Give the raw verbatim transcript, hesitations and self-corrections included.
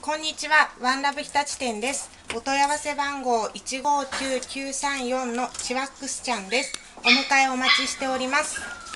こんにちは、ワンラブ日立店です。お問い合わせ番号いちごきゅうきゅうさんよんのチワックスちゃんです。お迎えお待ちしております。